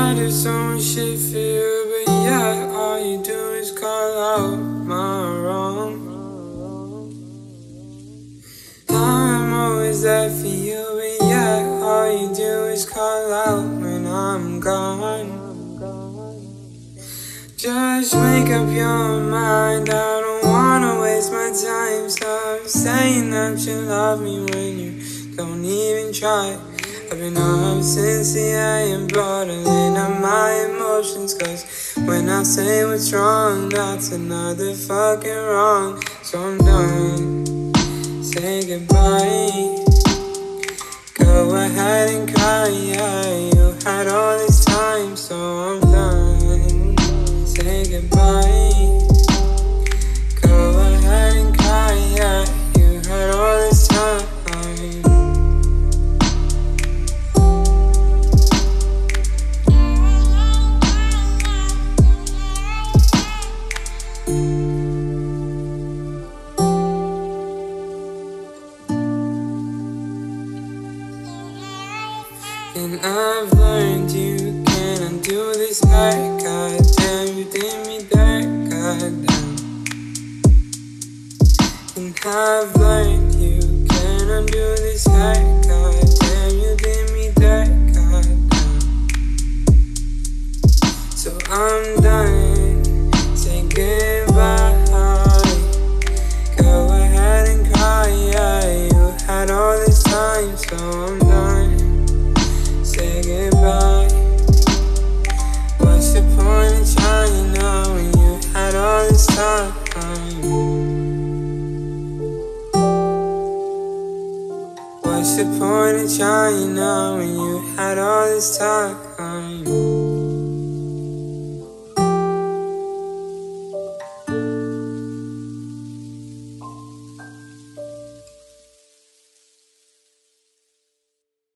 I do so much shit for you, but yeah, all you do is call out my wrong. I'm always there for you, but yeah, all you do is call out when I'm gone. Just make up your mind, I don't wanna waste my time. Stop saying that you love me when you don't even try. I've been up since the AM, bottling up my emotions, cause when I say what's wrong, that's another fucking wrong. So I'm done, say goodbye. Go ahead and cry, yeah, you had all this time. So I'm done, say goodbye. Go ahead and cry, yeah, you had all this time. And I've learned you can't undo this hurt. Goddamn, you did me dirt, goddamn. And I've learned you can't undo this hurt. Goddamn, you did me dirt, goddamn. So I'm done, say goodbye. Go ahead and cry, yeah, you had all this time. So I'm done, say goodbye. What's the point of trying now when you had all this time? What's the point of trying now when you had all this time?